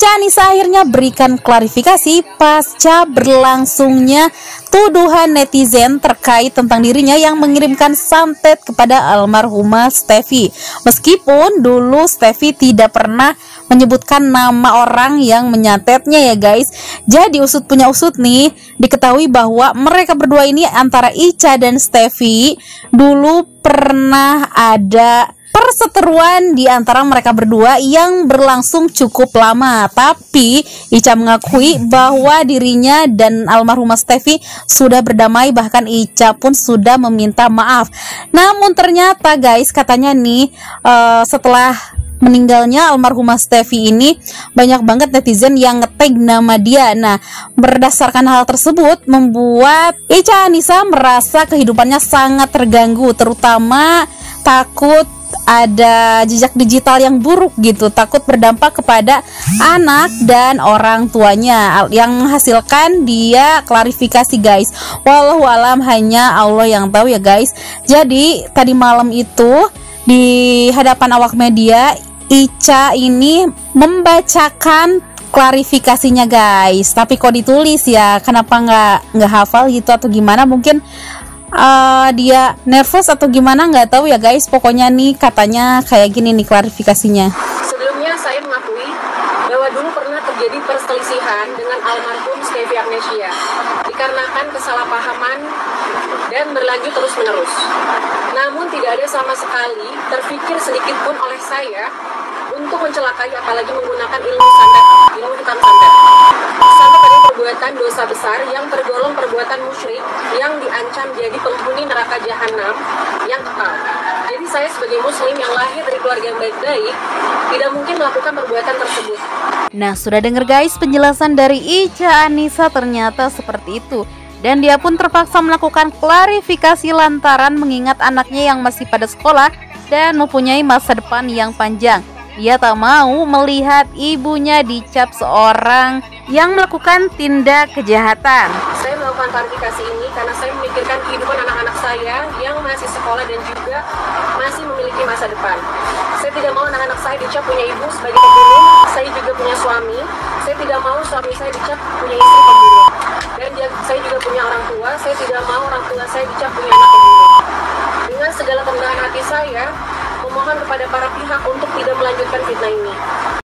Ica Anissa akhirnya berikan klarifikasi pasca berlangsungnya tuduhan netizen terkait tentang dirinya yang mengirimkan santet kepada almarhumah Stefy. Meskipun dulu Stefy tidak pernah menyebutkan nama orang yang menyantetnya ya guys. Jadi usut punya usut nih, diketahui bahwa mereka berdua ini antara Ica dan Stefy dulu pernah ada perseteruan di antara mereka berdua yang berlangsung cukup lama. Tapi Ica mengakui bahwa dirinya dan almarhumah Stefy sudah berdamai, bahkan Ica pun sudah meminta maaf. Namun ternyata guys, katanya nih setelah meninggalnya almarhumah Stefy ini banyak banget netizen yang nge-tag nama dia. Nah, berdasarkan hal tersebut membuat Ica Anissa merasa kehidupannya sangat terganggu, terutama takut ada jejak digital yang buruk gitu, takut berdampak kepada anak dan orang tuanya. Yang menghasilkan dia klarifikasi guys, wallahu alam, hanya Allah yang tahu ya guys. Jadi tadi malam itu di hadapan awak media, Ica ini membacakan klarifikasinya guys. Tapi kok ditulis ya, kenapa nggak hafal gitu atau gimana? Mungkin dia nervous atau gimana, nggak tahu ya guys. Pokoknya nih katanya kayak gini nih klarifikasinya. Sebelumnya saya mengakui bahwa dulu pernah terjadi perselisihan dengan almarhum Stefy Agnesia dikarenakan kesalahpahaman dan berlanjut terus-menerus. Namun tidak ada sama sekali terpikir sedikit pun oleh saya untuk mencelakai, apalagi menggunakan ilmu hitam santet. Sampai pada perbuatan dosa besar yang tergolong perbuatan musyrik yang diancam jadi penghuni neraka jahanam yang kekal. Jadi saya sebagai muslim yang lahir dari keluarga yang baik-baik tidak mungkin melakukan perbuatan tersebut. Nah, sudah dengar guys penjelasan dari Ica Anissa, ternyata seperti itu. Dan dia pun terpaksa melakukan klarifikasi lantaran mengingat anaknya yang masih pada sekolah dan mempunyai masa depan yang panjang. Dia tak mau melihat ibunya dicap seorang yang melakukan tindak kejahatan. Saya melakukan klarifikasi ini karena saya memikirkan kehidupan anak-anak saya yang masih sekolah dan juga masih memiliki masa depan. Saya tidak mau anak-anak saya dicap punya ibu sebagai pembunuh. Saya juga punya suami. Saya tidak mau suami saya dicap punya istri pembunuh. Dan saya juga punya orang tua. Saya tidak mau orang tua saya dicap punya anak pembunuh. Dengan segala kerendahan hati saya, memohon kepada para pihak untuk tidak melanjutkan fitnah ini.